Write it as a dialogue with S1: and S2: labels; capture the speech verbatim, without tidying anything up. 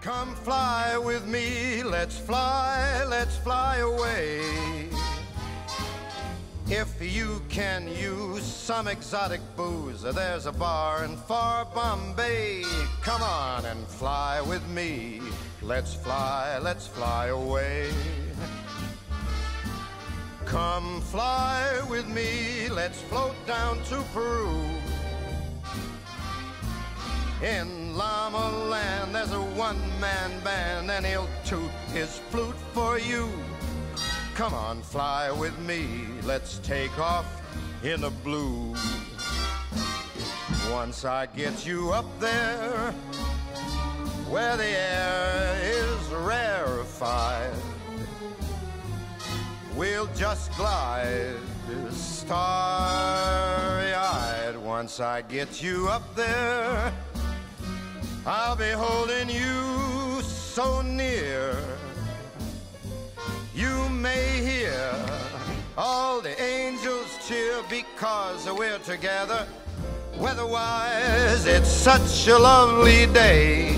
S1: Come fly with me, let's fly, let's fly away. If you can use some exotic booze, there's a bar in far Bombay. Come on and fly with me, let's fly, let's fly away. Come fly with me, let's float down to Peru. In Llama Land there's a one-man band, and he'll toot his flute for you. Come on, fly with me, let's take off in the blue. Once I get you up there, where the air is rarefied, we'll just glide starry-eyed. Once I get you up there, I'll be holding you so near. You may hear all the angels cheer because we're together. Weather-wise, it's such a lovely day.